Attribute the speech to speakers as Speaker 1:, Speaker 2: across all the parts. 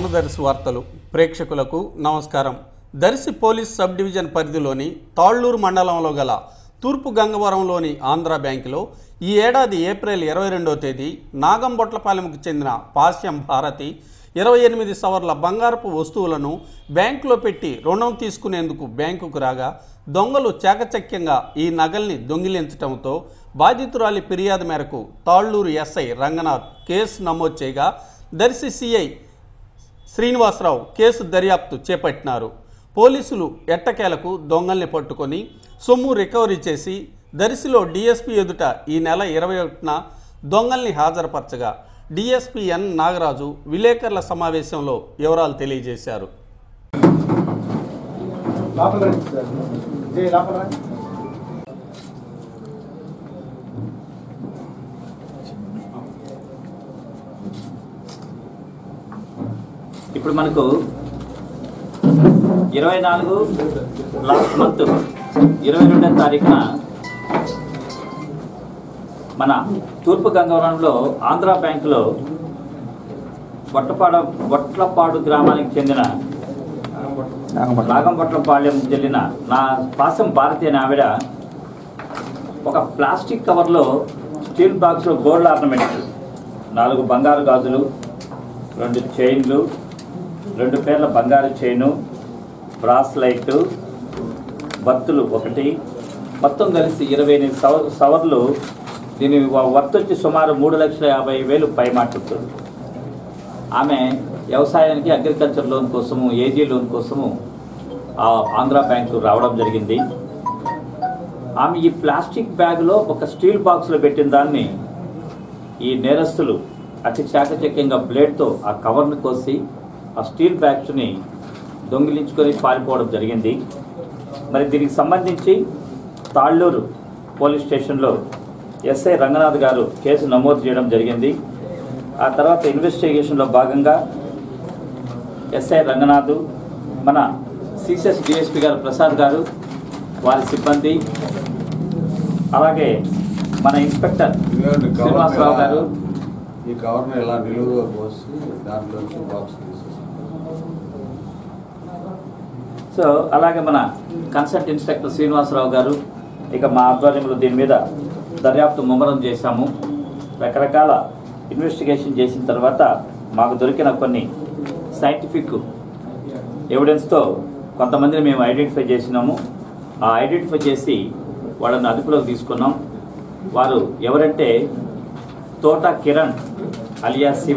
Speaker 1: మన దర్శి వార్తలు ప్రేక్షకులకు నమస్కారం. దర్శి పోలీస్ సబ్ డివిజన్ పరిధిలోని తాళ్లూరు మండలంలో గల తూర్పు గంగవరంలోని ఆంధ్ర బ్యాంకులో ఈ ఏడాది ఏప్రిల్ 22వ తేదీ నాగంబొట్లపాలెంకు చెందిన పాశ్యం భారతి 28 సవర్ల బంగారపు వస్తువులను బ్యాంకులో పెట్టి రుణం తీసుకునేందుకు బ్యాంకుకు రాగా దొంగలు చాకచక్యంగా ఈ నగల్ని దొంగిలించడంతో బాధితురాలి ఫిర్యాదు మేరకు తాళ్లూరు ఎస్ఐ రంగనాథ్ కేసు నమోదు చేయగా దర్శి సిఐ శ్రీనివాసరావు కేసు దర్యాప్తు చేపట్టినారు. పోలీసులు ఎట్టకేలకు దొంగల్ని పట్టుకొని సొమ్ము రికవరీ చేసి దర్శిలో డిఎస్పీ ఎదుట ఈ నెల 21న దొంగల్ని హాజరుపరచగా డిఎస్పీ ఎన్ నాగరాజు విలేకరుల సమావేశంలో వివరాలు తెలియజేశారు.
Speaker 2: ఇప్పుడు మనకు 24 లాస్ట్ మంత్ 22వ తారీఖున మన తూర్పు గంగవరంలో ఆంధ్ర బ్యాంకులో బొట్లపాడు గ్రామానికి చెందిన నాగంబొట్లపాలెం చెల్లిన నా పాసం భారతి అనే ఆవిడ ఒక ప్లాస్టిక్ కవర్లో స్టీల్ బాక్స్లో గోల్డ్ ఆర్నమెంట్స్ 4 బంగారు గాజులు, 2 చైన్లు, 2 పేర్ల బంగారు చైను, బ్రాస్లైట్, బత్తులు 1, మొత్తం కలిసి 28 సవర్లు. దీని వర్త్ వచ్చి సుమారు 3,50,000 పైమాటుంది. ఆమె వ్యవసాయానికి అగ్రికల్చర్ లోన్ కోసము, ఏజీ లోన్ కోసము ఆంధ్ర బ్యాంకు రావడం జరిగింది. ఆమె ఈ ప్లాస్టిక్ బ్యాగ్లో ఒక స్టీల్ బాక్స్లో పెట్టిన దాన్ని ఈ నేరస్తులు అతి చాకచక్యంగా బ్లేడ్తో ఆ కవర్ని కోసి ఆ స్టీల్ బ్యాగ్స్ని దొంగిలించుకొని పారిపోవడం జరిగింది. మరి దీనికి సంబంధించి తాళ్లూరు పోలీస్ స్టేషన్లో ఎస్ఐ రంగనాథ్ గారు కేసు నమోదు చేయడం జరిగింది. ఆ తర్వాత ఇన్వెస్టిగేషన్లో భాగంగా ఎస్ఐ రంగనాథ్, మన సిసిఎస్ డిఎస్పీ గారు ప్రసాద్ గారు, వారి సిబ్బంది, అలాగే మన ఇన్స్పెక్టర్ శ్రీనివాసరావు గారు
Speaker 3: ఈ కవర్ను ఇలా నిలువుగా పోసి దాంట్లో బాక్స్
Speaker 2: సో అలాగే మన కన్సల్ట్ ఇన్స్పెక్టర్ శ్రీనివాసరావు గారు ఇక మా ఆధ్వర్యంలో దీని మీద దర్యాప్తు ముమ్మరం చేశాము. రకరకాల ఇన్వెస్టిగేషన్ చేసిన తర్వాత మాకు దొరికిన కొన్ని సైంటిఫిక్ ఎవిడెన్స్తో కొంతమందిని మేము ఐడెంటిఫై చేసినాము. ఆ ఐడెంటిఫై చేసి వాళ్ళని అదుపులోకి తీసుకున్నాం. వారు ఎవరంటే తోట కిరణ్ అలియా శివ,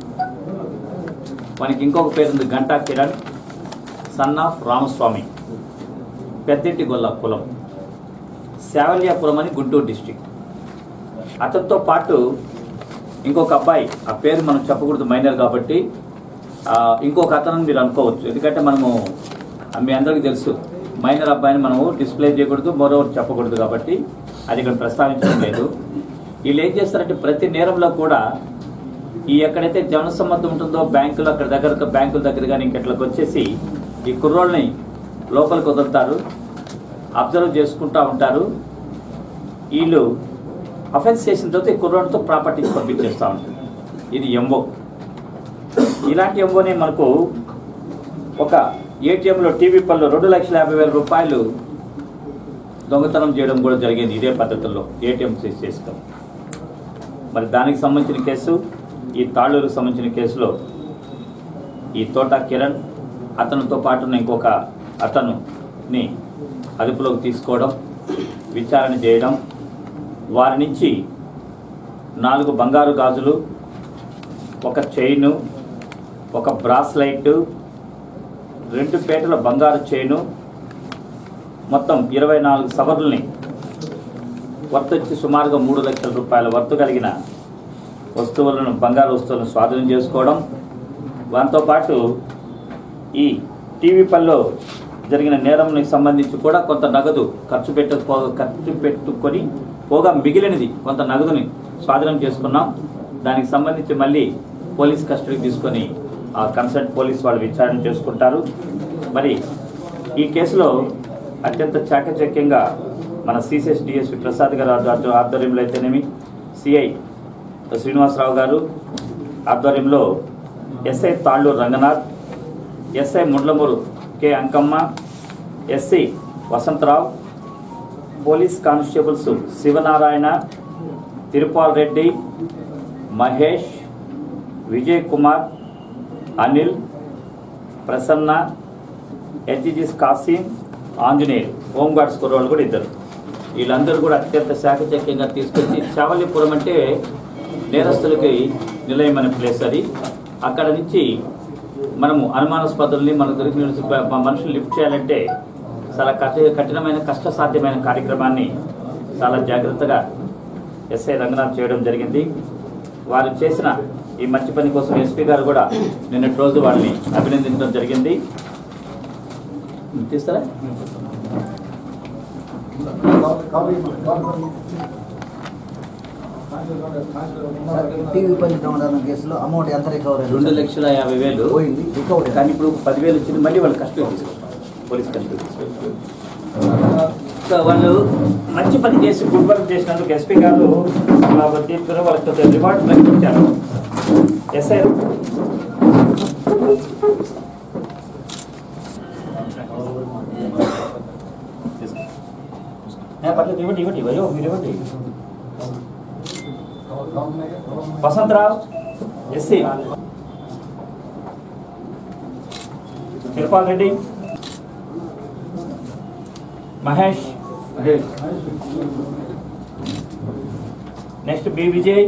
Speaker 2: మనకి ఇంకొక పేరు ఉంది గంటా కిరణ్, సన్ ఆఫ్ రామస్వామి, పెద్దింటి గొల్ల కులం, శావల్యాపురం అని గుంటూరు డిస్టిక్. అతనితో పాటు ఇంకొక అబ్బాయి, ఆ పేరు మనం చెప్పకూడదు మైనర్ కాబట్టి, ఇంకొక అతను మీరు అనుకోవచ్చు. ఎందుకంటే మనము మీ అందరికీ తెలుసు మైనర్ అబ్బాయిని మనము డిస్ప్లే చేయకూడదు, మరోవర్ చెప్పకూడదు కాబట్టి అది ఇక్కడ ప్రస్తావించడం లేదు. వీళ్ళు ఏం చేస్తారంటే ప్రతి నేరంలో కూడా ఈ ఎక్కడైతే జనసమ్మతం ఉంటుందో బ్యాంకులు అక్కడ బ్యాంకుల దగ్గర కానీ ఇంకెట్లకి వచ్చేసి ఈ కుర్రోళ్ళని లోపలికి వదులుతారు, అబ్జర్వ్ చేసుకుంటూ ఉంటారు. వీళ్ళు అఫెన్స్ చేసిన తర్వాత ఈ కుర్రోడ్తో ప్రాపర్టీస్ పంపించేస్తూ ఉంటారు. ఇది ఎంఓ. ఇలాంటి ఎంఓని మనకు ఒక ఏటీఎంలో టీవీ పనిలో 2,50,000 రూపాయలు దొంగతనం చేయడం కూడా జరిగింది. ఇదే పద్ధతుల్లో ఏటీఎం సీజ్ చేస్తాం. మరి దానికి సంబంధించిన కేసు, ఈ తాళ్లూరుకు సంబంధించిన కేసులో ఈ తోట కిరణ్ అతనితో పాటు ఇంకొక అతనుని అదుపులోకి తీసుకోవడం, విచారణ చేయడం, వారి నుంచి 4 బంగారు గాజులు, ఒక చైను, ఒక బ్రాస్లైట్, 2 పేటల బంగారు చైను, మొత్తం 24 సవర్లని వర్త్ వచ్చి సుమారుగా 3,00,000 రూపాయల వర్త్ కలిగిన వస్తువులను, బంగారు వస్తువులను స్వాధీనం చేసుకోవడం. దాంతో పాటు ఈ టీవీ పనిలో జరిగిన నేరంకి సంబంధించి కూడా కొంత నగదు ఖర్చు పెట్టుకొని పోగా మిగిలినది కొంత నగదుని స్వాధీనం చేసుకున్నాం. దానికి సంబంధించి మళ్ళీ పోలీస్ కస్టడీకి తీసుకొని ఆ కన్సర్న్ పోలీస్ వాళ్ళు విచారణ చేసుకుంటారు. మరి ఈ కేసులో అత్యంత చాకచక్యంగా మన సిసిఎస్ డిఎస్పీ ప్రసాద్ గారు ఆధ్వర్యంలో అయితేనేమి, సిఐ శ్రీనివాసరావు గారు ఆధ్వర్యంలో SI Talluru Ranganath, SI Mundlamuru K Ankamma, SC Vasantha Rao, police constables Sivanarayana, Tirupal Reddy, Mahesh, Vijay Kumar, Anil, Prasanna, HGs Kasim, Anjaneyulu, home guards కుర్రోళ్ళు కూడా ఇద్దరు. వీళ్ళందరూ కూడా అత్యంత శాఖచక్యంగా తీసుకొచ్చి, చావల్లిపురం అంటే నేరస్తులకి నిలయమైన ప్లేస్ అది. అక్కడ నుంచి మనము అనుమానాస్పదుల్ని మనకు దొరికిన మనుషులు లిఫ్ట్ చేయాలంటే చాలా కఠినమైన కష్టసాధ్యమైన కార్యక్రమాన్ని చాలా జాగ్రత్తగా ఎస్ఐ రంగనాథ్ చేయడం జరిగింది. వారు చేసిన ఈ మంచి పని కోసం ఎస్పీ గారు కూడా నిన్నటి రోజు వాళ్ళని అభినందించడం జరిగింది. తీస్తారా?
Speaker 4: టీవీ పని దొంగతనం కేసులో అమౌంట్ ఎంత రికవర్
Speaker 2: 2,50,000
Speaker 4: పోయింది, రికవర్.
Speaker 2: కానీ ఇప్పుడు 10,000 వచ్చింది, మళ్ళీ వాళ్ళు కష్టం తీసుకుంటారు, పోలీస్ కష్టం తీసుకుంటారు. సో వాళ్ళు మంచి పని చేసి గుడ్ వర్క్ చేసినందుకు ఎస్పీ గారు వాళ్ళకి రివార్డ్ ప్రకటించారు. ఎస్ఐ పర్లేదు, ఇవ్వండి ఇవ్వండి, అయ్యో మీరు ఇవ్వండి. Vasantha Rao SC, Tirupal Reddy, Mahesh, next B Vijay,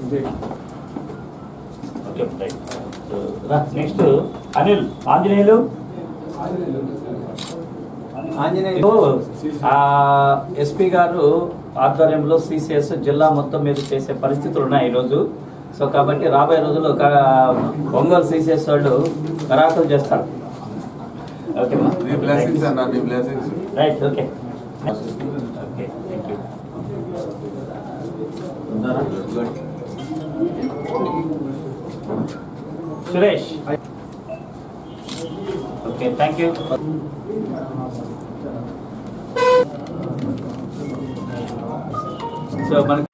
Speaker 2: next Anil, Anjaneyulu. SP గారు ఆధ్వర్యంలో సిసిఎస్ జిల్లా మొత్తం మీద చేసే పరిస్థితులు ఉన్నాయి ఈరోజు. సో కాబట్టి రాబోయే రోజుల్లో ఒంగోలు సిసిఎస్ వాళ్ళు కరాకులు చేస్తారు. Okay right, okay okay, thank you. Suresh, okay thank you. So మనకి